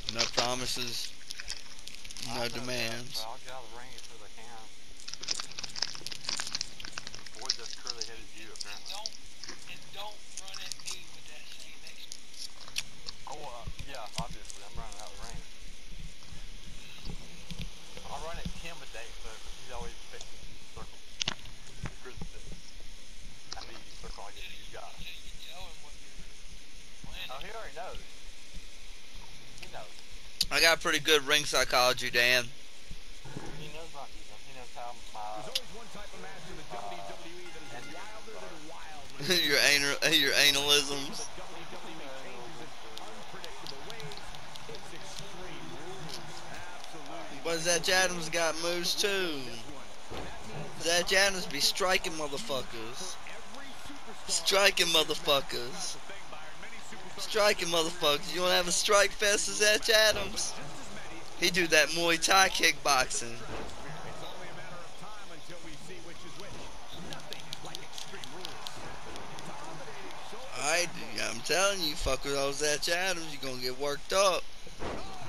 No promises, no demands. I'll get out of the ring as soon as I can. Avoid this curly-headed view, apparently. And don't run at me with that same exclamation. Oh, yeah, obviously, I'm running out of the ring. I'll run at Kim with that, but he's always fixing to circle. The crucifix. I need you to circle, I get you guys. You tell him what you're planning. Oh, he already knows. He knows. I got pretty good ring psychology, Dan. He knows about you. He knows how my... There's always one type of match in the WWE that is wilder than wild. your analisms. WWE changes its unpredictable ways. It's extreme rules. Absolutely. But Zach Adams got moves too. Zach Adams be striking motherfuckers. Striking motherfuckers. Striking motherfuckers. You wanna have a strike fest with Zach Adams? He do that Muay Thai kickboxing. It's only a matter of time until we see which is which. Nothing like extreme rules. Alright, I'm telling you, fuck with those Zach Adams, you're gonna get worked up. I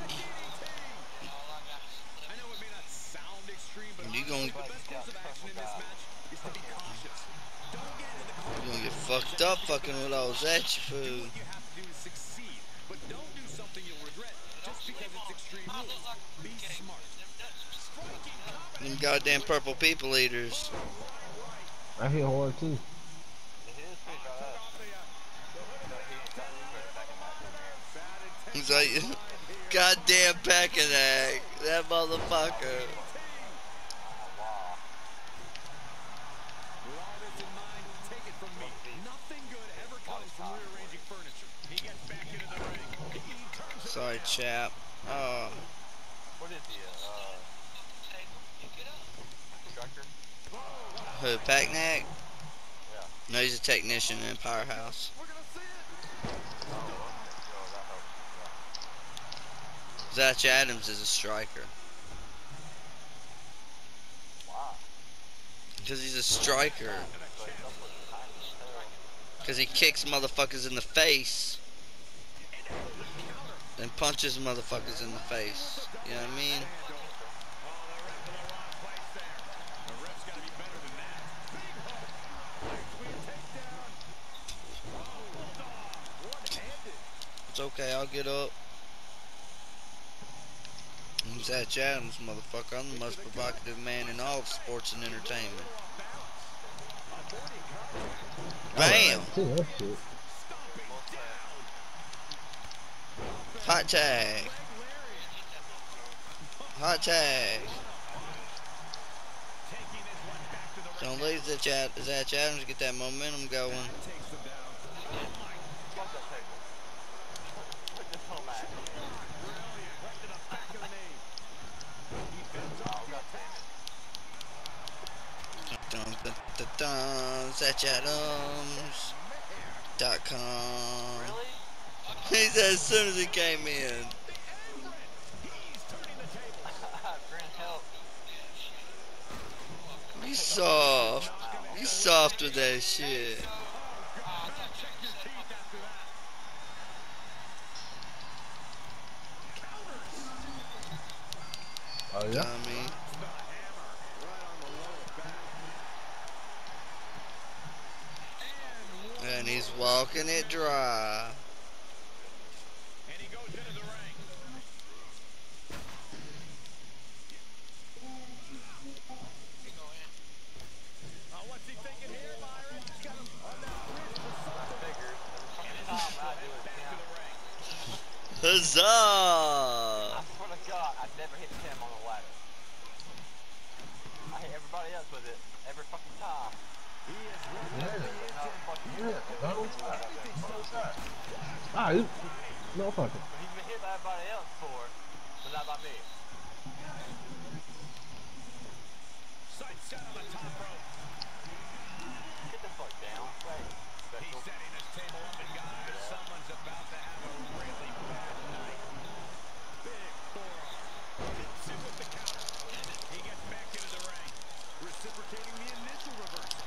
know it may not sound extreme, but You gonna, the best course of action in this match is to be cautious. Don't get into the you're gonna get fucked up fucking with those Zach food. What you have to do is succeed, but don't do something you'll regret just because it's extreme rules. Be smart. Them goddamn purple people eaters. I hit hard too. He is pretty badass. He's like, goddamn packing egg. That motherfucker. Wow. With all this in mind, take it from me. Nothing good ever comes from rearranging furniture. He gets back into the ring. He turns it Sorry, chap. What is he, instructor? Who, Packnack? Yeah. No, he's a technician in Powerhouse. We're gonna see it. Oh, that helps. Zach Adams is a striker. Wow. Because he's a striker. Because he kicks motherfuckers in the face. Then punches motherfuckers in the face. You know what I mean? It's okay, I'll get up. I'm Zach Adams, motherfucker. I'm the most provocative man in all of sports and entertainment. Bam! See that shit. Hot tag. Hot tag. Don't leave Zach Adams, get that momentum going. ZachAdams.com. He said as soon as he came in. You soft. You soft with that shit. Oh yeah. Dummy. And he's walking it dry. And he goes into the ring. What's he thinking here, Myron? He's got him on that bridge for something. Huzzah! I swear to God, I've never hit Tim on the ladder. I hit everybody else with it every fucking time. Ah, no fucking. He's been hit by everybody else before, but not by me. Side set on the top rope. Get the fuck down. Wait. He's Special. setting his table up, and guys, someone's about to have a really bad night. Big forearm. Hits him with the counter. He gets back into the ring, reciprocating the initial reversal.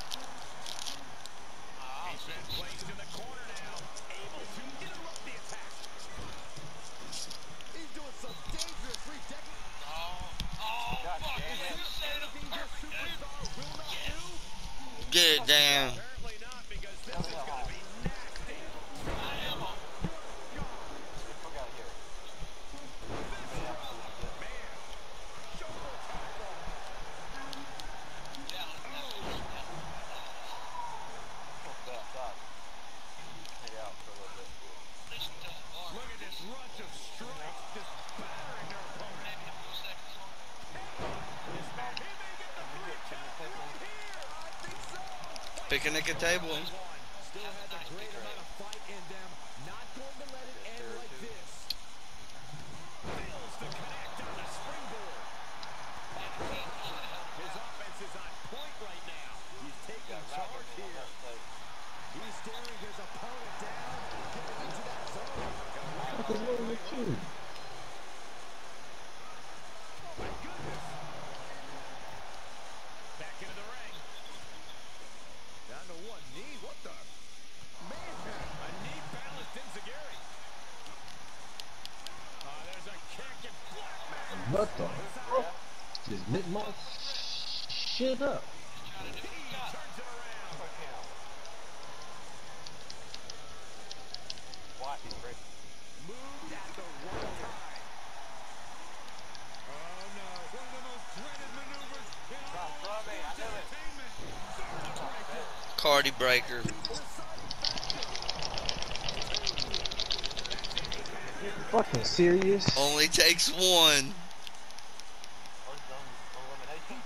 He's been placed in the corner now, able to interrupt the attack. He's doing Get it down. Apparently not, because this is going to be nasty. Still got here. Shoulder tackle. Push that outside. Hang out for a little bit. Look at this rush of strikes, just battering their opponent. This man, he may get the breakout right here. I think so. Picnic at table. Still has a great amount of fight in them. Not going to let it end like this. Fails to connect on the springboard. His offense is on point right now. He's taking charge here. He's staring his opponent down, getting into that zone. What is wrong with you? My goodness. Back into the ring. Down to one knee. What the? Man, a knee balanced Enziguri. There's a kick and black man. What the? Just lit my shit up. He turns it around. Fuck him. Watch him break. Moved at the wrong time. Oh no. One of the most dreaded maneuvers in all Throw me, I knew it. entertainment. Cardi breaker. Fucking serious? Only takes one. Where's the elimination?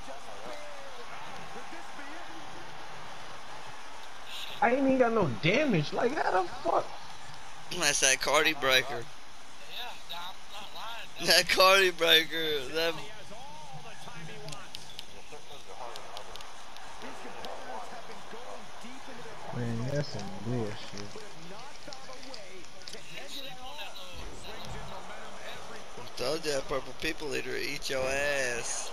I ain't even got no damage. Like, how the fuck? That's that Cardi breaker. Yeah, I'm not lying. That Cardi breaker. That He has all the time he wants. Yeah, certain moves are harder than others. His competitors have been going deep into their Man, that's some bullshit. but have not found a way to end it at all. Swings in momentum every told you that purple people eater eat your ass.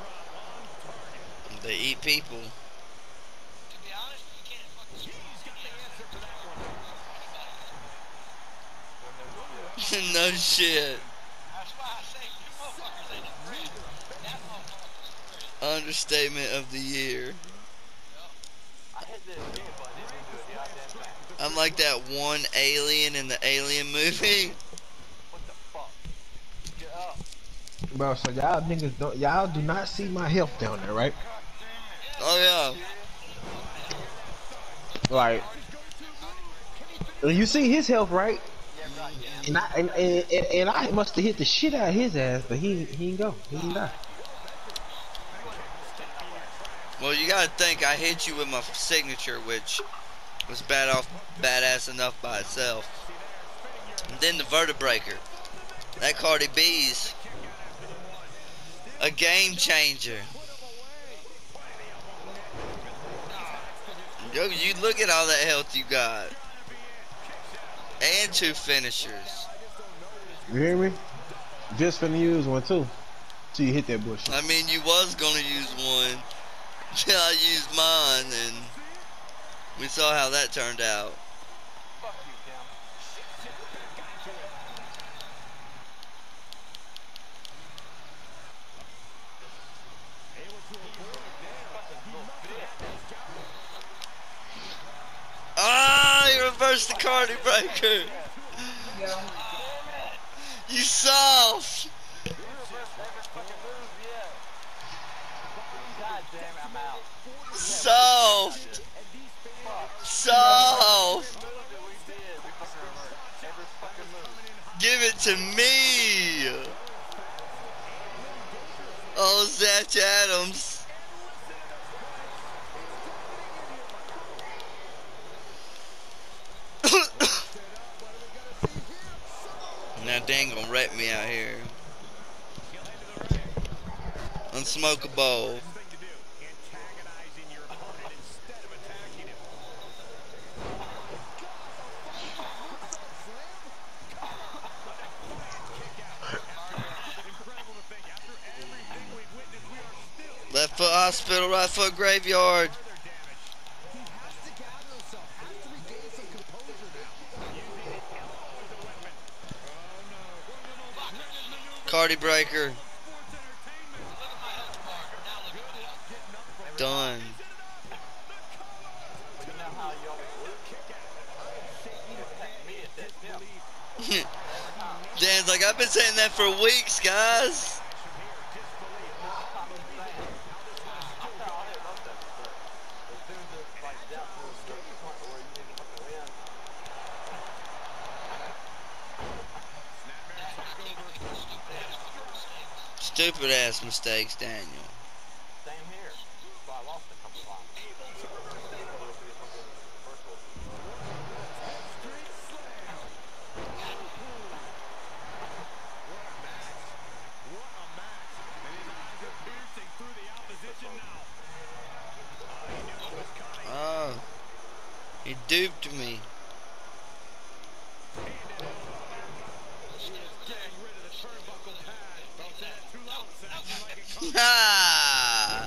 They eat people. To be honest, you can't fucking He's got the answer for that one. No shit. That's why I say you motherfuckers ain't a threat. That motherfucker's a threat. Understatement of the year. I hit the mute button, it didn't do a goddamn thing. I'm like that one alien in the Alien movie. What the fuck? Get up. Bro, so y'all niggas don't, y'all do not see my health down there, right? Oh Like, you see his health, right? Yeah, right, yeah. And I must have hit the shit out of his ass, but he ain't go. He ain't die. yeah. Well, you gotta think I hit you with my signature, which was badass enough by itself. And then the vertebraker. That Cardi B's a game changer. Yo, you look at all that health you got. And 2 finishers. You hear me? Just finna use one too. Till you hit that bullshit. I mean, you was gonna use one. Till I used mine, and we saw how that turned out. Fuck you, Tim. Ah, you reversed the Cardi breaker. You soft. You reversed every fucking move, yeah. God damn it, I'm out. Soft. Soft. Every move that we did, we fucking reversed. Every fucking move. Give it to me. Oh, Zach Adams. Now Dan gonna wreck me out here. Unsmokable. Thing to do, antagonizing your opponent instead of attacking him. Incredible to think, after everything we've witnessed, we are still Left foot hospital, right foot graveyard. further damaged. He has to gather himself, has to regain some composure now. Using the elbow as a weapon. Oh no, one of the most dreaded maneuvers Cardi breaker. in sports entertainment. Look at my health bar. Now look at my health. Done. Is it enough? The Dan's like, I've been saying that for weeks, guys. Stupid ass mistakes, Daniel. Same here. That's why I lost a couple times. Oh, he duped me. Ha!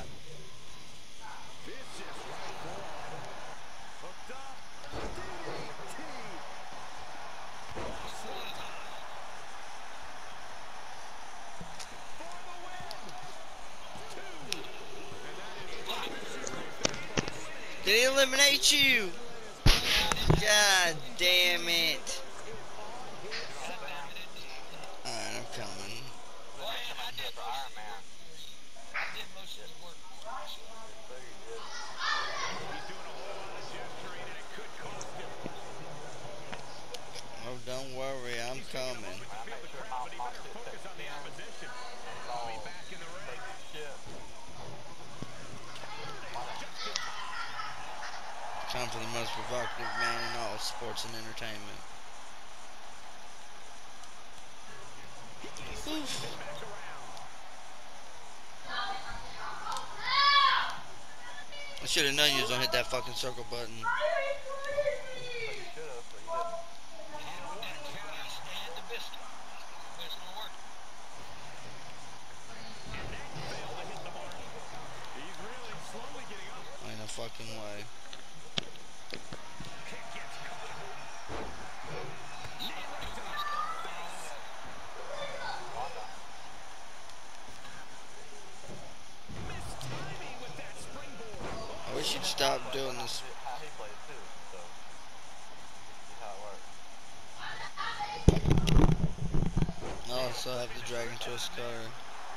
Did he eliminate you? God damn it. Alright, I'm coming. Oh, don't worry, I'm coming. Time for the most provocative man in all sports and entertainment. Oof. I should have known you was gonna hit that fucking circle button. Ain't no fucking way. I wish you'd stop doing this. How he plays too, so see how it works. I also have the Dragon Twist card.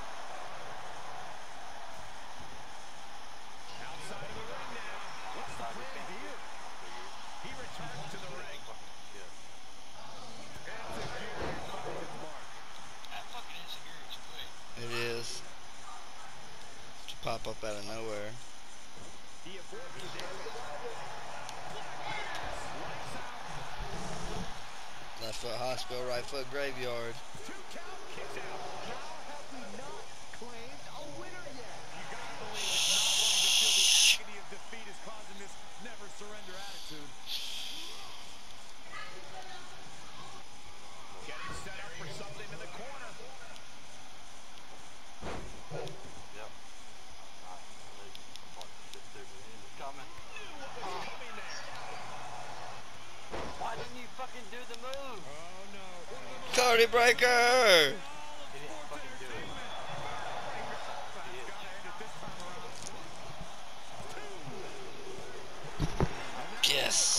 It is. To pop up out of nowhere. Left foot hospital, right foot graveyard. Why didn't you fucking do the move? Cody Breaker! He didn't fucking do it. Yes.